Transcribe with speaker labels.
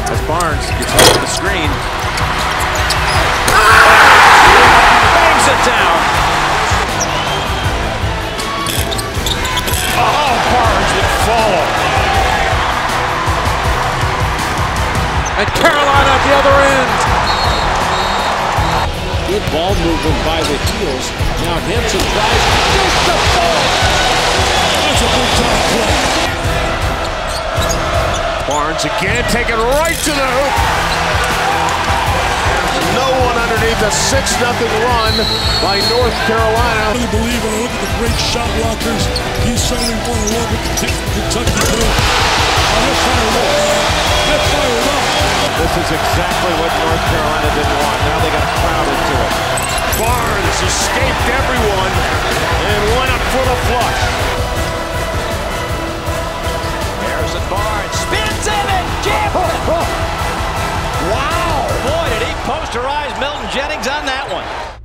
Speaker 1: As Barnes gets off the screen. Bangs it down.
Speaker 2: Oh, Barnes would follow.
Speaker 1: And Carolina at the other end.
Speaker 3: Good ball movement by the heels. Now Henson tries just the ball. That's a big time play.
Speaker 2: Barnes again taken right to the hoop. No one underneath a 6-0 run by North Carolina.
Speaker 4: I really believe when I look at the great shot blockers, he's certainly one of one with the Kentucky Blue. They're fired up, man. They're fired up.
Speaker 1: This is exactly what North Carolina didn't want. Now they got crowded to it.
Speaker 2: Barnes escaped everyone and went up for the flush.
Speaker 1: Harrison Barnes spins in and jams it.
Speaker 2: Wow!
Speaker 1: Boy, did he posterize Milton Jennings on that one.